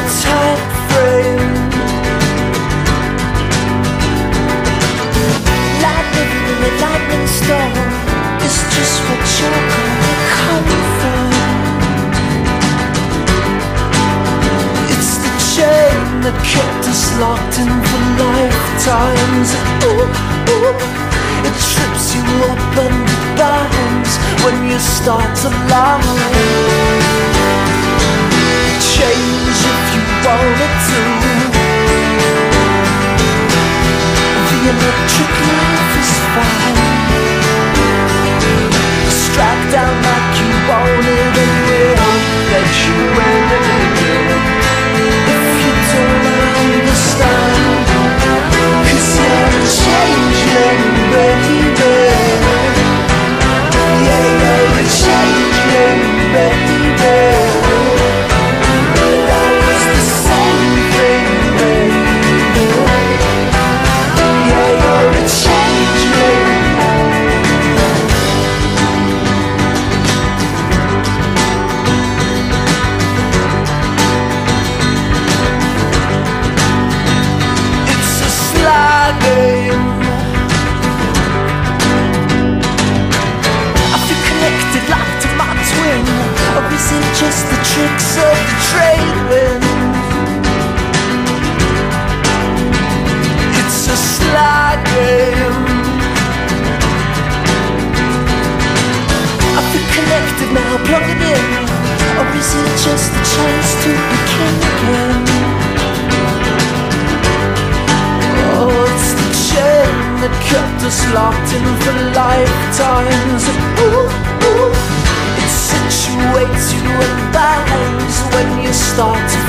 time frame. Lightning in a lightning storm is just what you're gonna come for. It's the chain that kept us locked in for lifetimes. Ooh, ooh. It trips you up and it binds when you start to lie. Change if you wanted to. The electric life is fine. Strike down like you want it and we'll let you in. If you don't understand, 'cause you're a changeling, baby. Yeah, you're a changeling, baby. That was the same thing, baby. Yeah, you're a changeling. It's a sly game. Locked to my twin, or is it just the tricks of the trade wind? It's a sly game. I feel connected now, plug it in, or is it just a chance to be king again? Oh, it's the chain that kept us locked in for lifetimes. Ooh. It situates you and binds when you start to